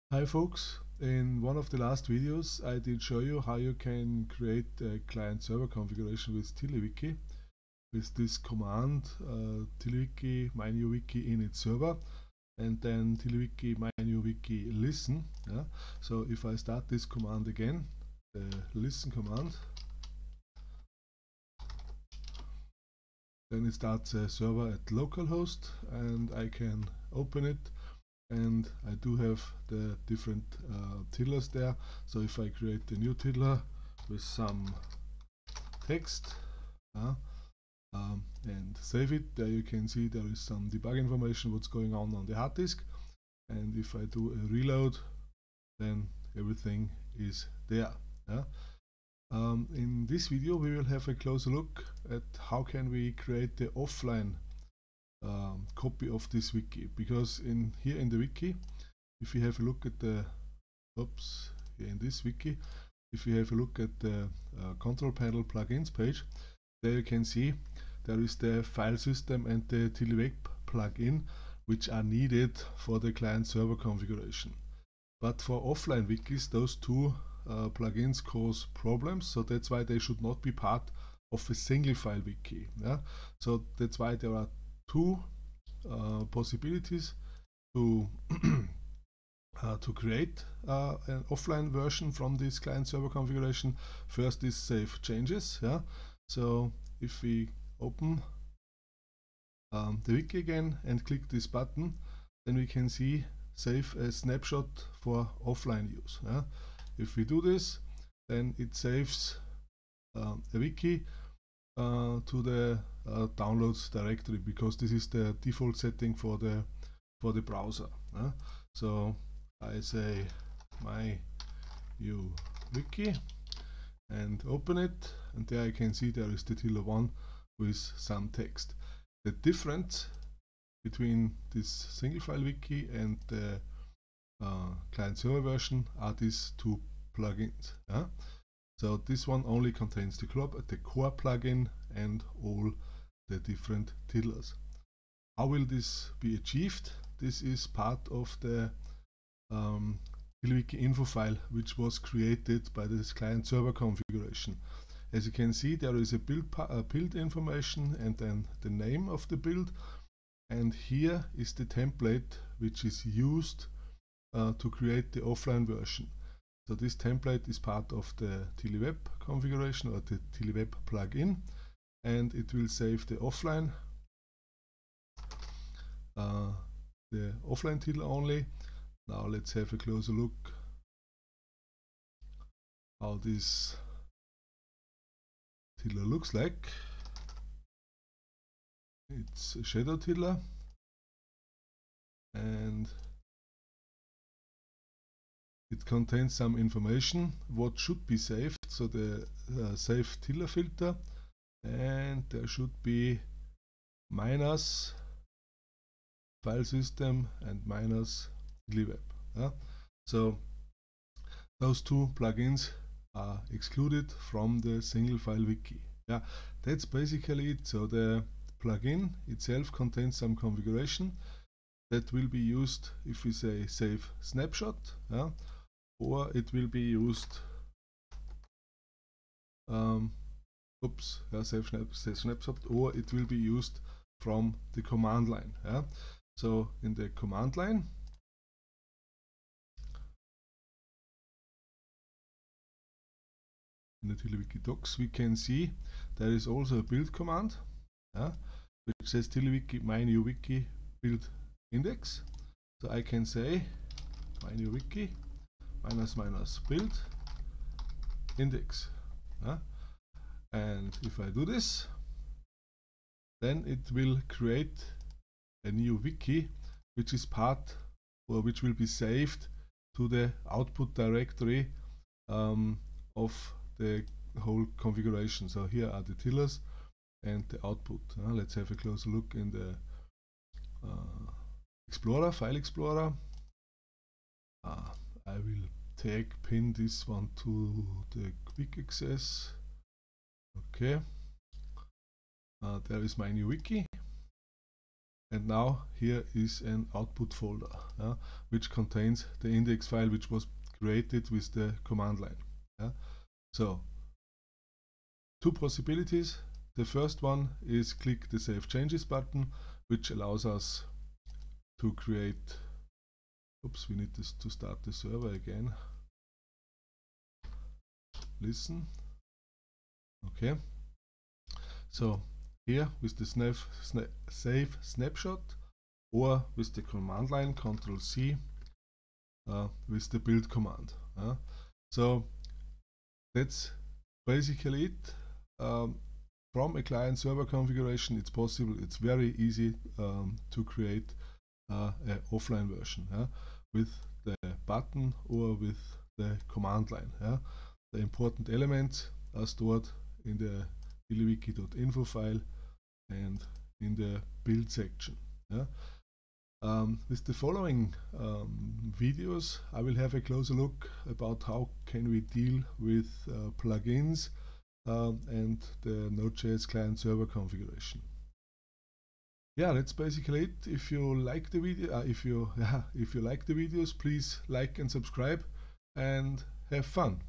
Hi folks, in one of the last videos I did show you how you can create a client-server configuration with TiddlyWiki with this command TiddlyWiki mynewwiki init server and then TiddlyWiki mynewwiki listen. Yeah? So if I start this command again, the listen command, then it starts a server at localhost and I can open it. And I do have the different tiddlers there. So if I create a new tiddler with some text and save it, there you can see there is some debug information what's going on the hard disk. And if I do a reload, then everything is there. Yeah? In this video we will have a closer look at how can we create the offline copy of this wiki, because here in the wiki, if you have a look at the here in this wiki, if you have a look at the control panel plugins page, there you can see there is the file system and the TiddlyWeb plugin which are needed for the client server configuration. But for offline wikis, those two plugins cause problems, so that's why they should not be part of a single file wiki. Yeah? So that's why there are two possibilities to to create an offline version from this client server configuration. First is save changes. Yeah? So if we open the wiki again and click this button, then we can see save a snapshot for offline use. Yeah? If we do this, then it saves a wiki to the downloads directory, because this is the default setting for the browser. So I say my new wiki and open it, and there I can see there is the tiddler1 with some text. The difference between this single file wiki and the client server version are these two plugins. So this one only contains the core plugin and all the different tiddlers. How will this be achieved? This is part of the TiddlyWiki info file which was created by this client server configuration. As you can see, there is a build information and then the name of the build, and here is the template which is used to create the offline version. So this template is part of the TiddlyWeb configuration or the TiddlyWeb plugin, and it will save the offline tiddler only. Now let's have a closer look how this tiddler looks like. It's a shadow tiddler, and it contains some information what should be saved. So the save tiddler filter, and there should be minus file system and minus TiddlyWeb. So those two plugins are excluded from the single file wiki. That's basically it. So the plugin itself contains some configuration that will be used if we say save snapshot, or it will be used save snapshot, or it will be used from the command line. So in the command line, in the TiddlyWiki docs, we can see there is also a build command, which says TiddlyWiki mynewwiki build index. So I can say mynewwiki -- build index. And if I do this, then it will create a new wiki which is part, or which will be saved to the output directory of the whole configuration. So here are the tiddlers and the output. Let's have a closer look in the Explorer, File Explorer. I will pin this one to the quick access. Okay. There is my new wiki. and now here is an output folder which contains the index file which was created with the command line. So two possibilities. The first one is click the Save Changes button, which allows us to create, oops, we need to start the server again. Listen. Okay. So here with the save snapshot, or with the command line Ctrl C with the build command. So that's basically it. From a client server configuration, it's possible, it's very easy to create an offline version with the button or with the command line. The important elements are stored in the diliwiki.info file and in the build section. With the following videos, I will have a closer look about how can we deal with plugins and the Node.js client server configuration. Yeah, that's basically it. If you like the video, if you like the videos, please like and subscribe and have fun.